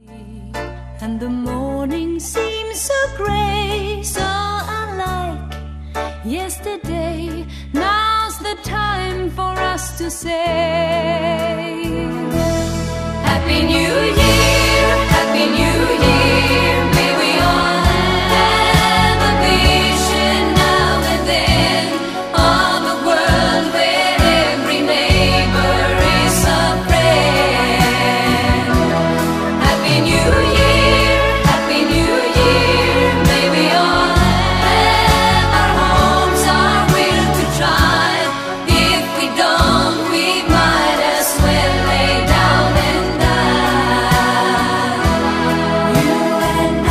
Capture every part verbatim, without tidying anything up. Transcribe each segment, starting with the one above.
And the morning seems so gray, so unlike yesterday. Now's the time for us to say Happy New Year, Happy New Year. May we all have a vision now and then of a world where every neighbor is a friend. Happy New Year, Happy New Year. May we all have our homes, our will to drive. If we don't, we might as well lay down and die. You and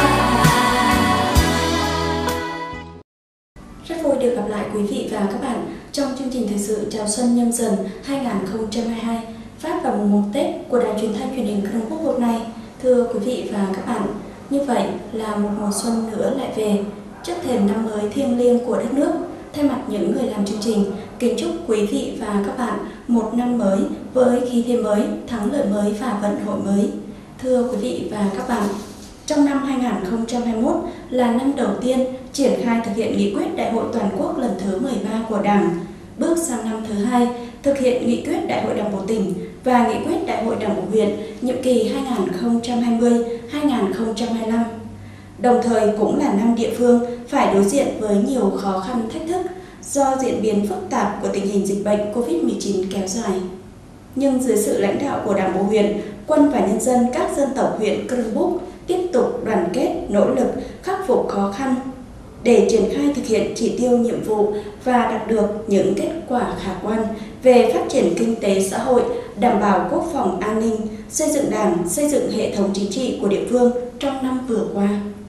I. Rất vui được gặp lại quý vị và các bạn trong chương trình thời sự chào xuân nhâm dần hai không hai hai phát vào mùng một Tết của Đài Truyền thanh Truyền hình Krông Búc hôm nay. Thưa quý vị và các bạn, như vậy là một mùa xuân nữa lại về, trước thềm năm mới thiêng liêng của đất nước. Thay mặt những người làm chương trình, kính chúc quý vị và các bạn một năm mới với khí thế mới, thắng lợi mới và vận hội mới. Thưa quý vị và các bạn, trong năm hai không hai mốt là năm đầu tiên triển khai thực hiện nghị quyết Đại hội Toàn quốc lần thứ mười ba của Đảng, bước sang năm thứ hai thực hiện nghị quyết Đại hội Đảng bộ tỉnh và nghị quyết Đại hội Đảng bộ huyện nhiệm kỳ hai nghìn không trăm hai mươi đến hai nghìn không trăm hai mươi lăm. Đồng thời cũng là năm địa phương phải đối diện với nhiều khó khăn thách thức do diễn biến phức tạp của tình hình dịch bệnh Covid mười chín kéo dài. Nhưng dưới sự lãnh đạo của Đảng bộ huyện, quân và nhân dân các dân tộc huyện Krông Búc tiếp tục đoàn kết, nỗ lực khắc phục khó khăn để triển khai thực hiện chỉ tiêu nhiệm vụ và đạt được những kết quả khả quan về phát triển kinh tế xã hội, đảm bảo quốc phòng an ninh, xây dựng Đảng, xây dựng hệ thống chính trị của địa phương trong năm vừa qua.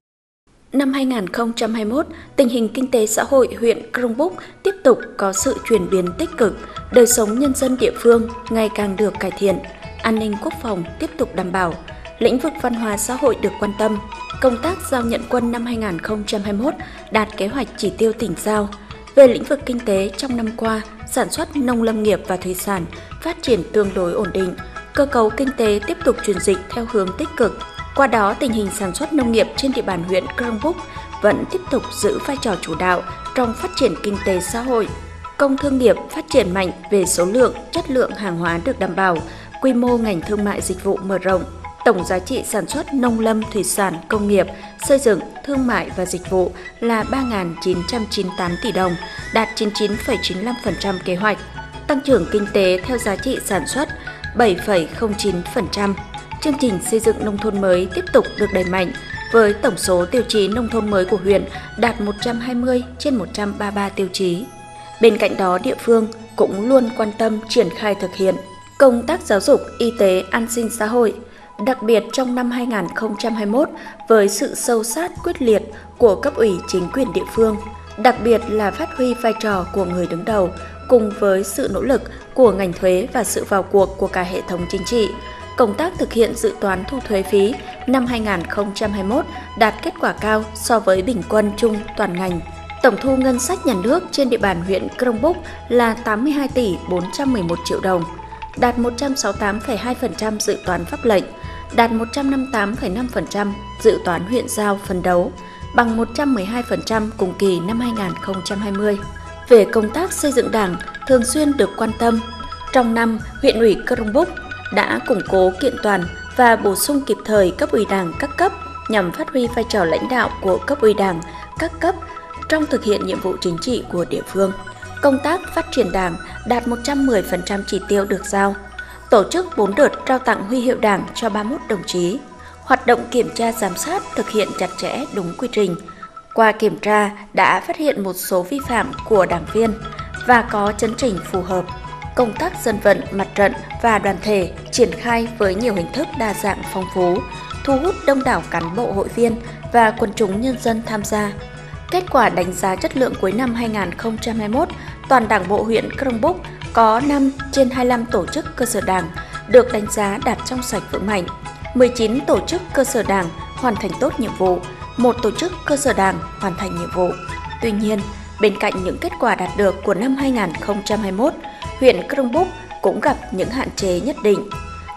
Năm hai không hai mốt, tình hình kinh tế xã hội huyện Krông Búc tiếp tục có sự chuyển biến tích cực, đời sống nhân dân địa phương ngày càng được cải thiện, an ninh quốc phòng tiếp tục đảm bảo, lĩnh vực văn hóa xã hội được quan tâm. Công tác giao nhận quân năm hai không hai mốt đạt kế hoạch chỉ tiêu tỉnh giao. Về lĩnh vực kinh tế trong năm qua, sản xuất nông lâm nghiệp và thủy sản phát triển tương đối ổn định, cơ cấu kinh tế tiếp tục chuyển dịch theo hướng tích cực. Qua đó, tình hình sản xuất nông nghiệp trên địa bàn huyện Krông Búc vẫn tiếp tục giữ vai trò chủ đạo trong phát triển kinh tế xã hội. Công thương nghiệp phát triển mạnh về số lượng, chất lượng hàng hóa được đảm bảo, quy mô ngành thương mại dịch vụ mở rộng. Tổng giá trị sản xuất nông lâm, thủy sản, công nghiệp, xây dựng, thương mại và dịch vụ là ba nghìn chín trăm chín mươi tám tỷ đồng, đạt chín mươi chín phẩy chín mươi lăm phần trăm kế hoạch. Tăng trưởng kinh tế theo giá trị sản xuất bảy phẩy không chín phần trăm. Chương trình xây dựng nông thôn mới tiếp tục được đẩy mạnh, với tổng số tiêu chí nông thôn mới của huyện đạt một trăm hai mươi trên một trăm ba mươi ba tiêu chí. Bên cạnh đó, địa phương cũng luôn quan tâm triển khai thực hiện công tác giáo dục, y tế, an sinh xã hội. Đặc biệt trong năm hai không hai mốt, với sự sâu sát quyết liệt của cấp ủy chính quyền địa phương, đặc biệt là phát huy vai trò của người đứng đầu, cùng với sự nỗ lực của ngành thuế và sự vào cuộc của cả hệ thống chính trị, công tác thực hiện dự toán thu thuế phí năm hai không hai mốt đạt kết quả cao so với bình quân chung toàn ngành. Tổng thu ngân sách nhà nước trên địa bàn huyện Krông Búc là tám mươi hai tỷ bốn trăm mười một triệu đồng, đạt một trăm sáu mươi tám phẩy hai phần trăm dự toán pháp lệnh, đạt một trăm năm mươi tám phẩy năm phần trăm dự toán huyện giao phấn đấu, bằng một trăm mười hai phần trăm cùng kỳ năm hai không hai không. Về công tác xây dựng Đảng thường xuyên được quan tâm, trong năm, huyện ủy Krông Búc đã củng cố kiện toàn và bổ sung kịp thời cấp ủy Đảng các cấp nhằm phát huy vai trò lãnh đạo của cấp ủy Đảng các cấp trong thực hiện nhiệm vụ chính trị của địa phương. Công tác phát triển Đảng đạt một trăm mười phần trăm chỉ tiêu được giao. Tổ chức bốn đợt trao tặng huy hiệu Đảng cho ba mươi mốt đồng chí. Hoạt động kiểm tra giám sát thực hiện chặt chẽ đúng quy trình. Qua kiểm tra đã phát hiện một số vi phạm của đảng viên và có chấn chỉnh phù hợp. Công tác dân vận, mặt trận và đoàn thể triển khai với nhiều hình thức đa dạng phong phú, thu hút đông đảo cán bộ hội viên và quần chúng nhân dân tham gia. Kết quả đánh giá chất lượng cuối năm hai không hai mốt, toàn Đảng bộ huyện Krông Búc có năm trên hai mươi lăm tổ chức cơ sở Đảng được đánh giá đạt trong sạch vững mạnh, mười chín tổ chức cơ sở Đảng hoàn thành tốt nhiệm vụ, một tổ chức cơ sở Đảng hoàn thành nhiệm vụ. Tuy nhiên, bên cạnh những kết quả đạt được của năm hai không hai mốt, huyện Krông Búc cũng gặp những hạn chế nhất định.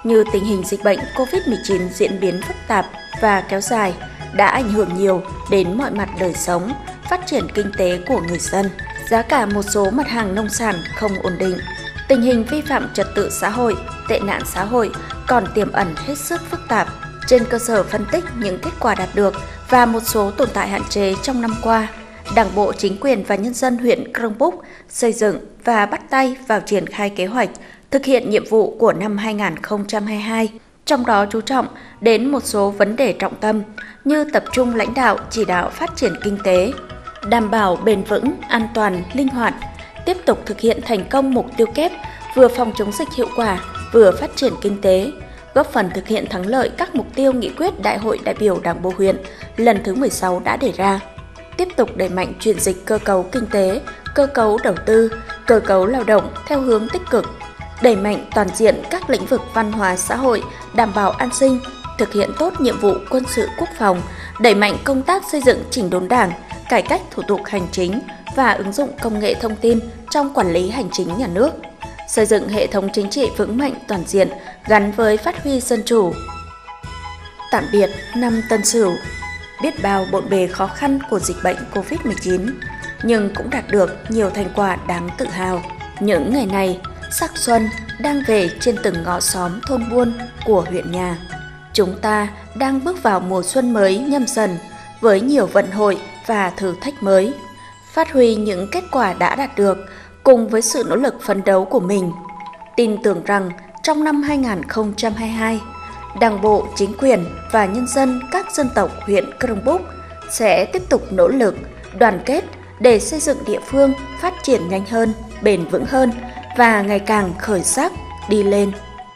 như tình hình dịch bệnh Covid mười chín diễn biến phức tạp và kéo dài đã ảnh hưởng nhiều đến mọi mặt đời sống, phát triển kinh tế của người dân. Giá cả một số mặt hàng nông sản không ổn định, tình hình vi phạm trật tự xã hội, tệ nạn xã hội còn tiềm ẩn hết sức phức tạp. Trên cơ sở phân tích những kết quả đạt được và một số tồn tại hạn chế trong năm qua, Đảng bộ, chính quyền và nhân dân huyện Crong Búc xây dựng và bắt tay vào triển khai kế hoạch thực hiện nhiệm vụ của năm hai nghìn không trăm hai mươi hai, trong đó chú trọng đến một số vấn đề trọng tâm như tập trung lãnh đạo chỉ đạo phát triển kinh tế, đảm bảo bền vững, an toàn, linh hoạt, tiếp tục thực hiện thành công mục tiêu kép vừa phòng chống dịch hiệu quả, vừa phát triển kinh tế, góp phần thực hiện thắng lợi các mục tiêu nghị quyết Đại hội đại biểu Đảng bộ huyện lần thứ mười sáu đã đề ra. Tiếp tục đẩy mạnh chuyển dịch cơ cấu kinh tế, cơ cấu đầu tư, cơ cấu lao động theo hướng tích cực, đẩy mạnh toàn diện các lĩnh vực văn hóa xã hội, đảm bảo an sinh, thực hiện tốt nhiệm vụ quân sự quốc phòng, đẩy mạnh công tác xây dựng chỉnh đốn Đảng, cải cách thủ tục hành chính và ứng dụng công nghệ thông tin trong quản lý hành chính nhà nước, xây dựng hệ thống chính trị vững mạnh toàn diện gắn với phát huy dân chủ. Tạm biệt năm Tân Sửu, biết bao bộn bề khó khăn của dịch bệnh Covid mười chín, nhưng cũng đạt được nhiều thành quả đáng tự hào. Những ngày này, sắc xuân đang về trên từng ngõ xóm thôn buôn của huyện nhà. Chúng ta đang bước vào mùa xuân mới Nhâm Dần với nhiều vận hội và thử thách mới. Phát huy những kết quả đã đạt được cùng với sự nỗ lực phấn đấu của mình. Tin tưởng rằng trong năm hai nghìn không trăm hai mươi hai, Đảng bộ, chính quyền và nhân dân các dân tộc huyện Crong Búc sẽ tiếp tục nỗ lực, đoàn kết để xây dựng địa phương phát triển nhanh hơn, bền vững hơn và ngày càng khởi sắc, đi lên.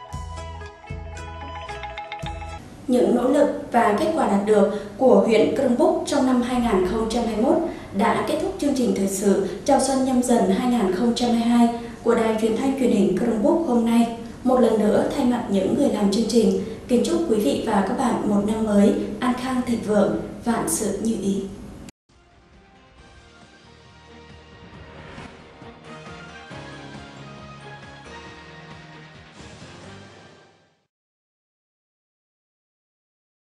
Những nỗ lực và kết quả đạt được của huyện Crong Búc trong năm hai nghìn không trăm hai mươi mốt đã kết thúc chương trình thời sự chào xuân Nhâm Dần hai nghìn không trăm hai mươi hai của Đài Truyền thanh Truyền hình Crong Búc hôm nay. Một lần nữa thay mặt những người làm chương trình, kính chúc quý vị và các bạn một năm mới an khang thịnh vượng, vạn sự như ý.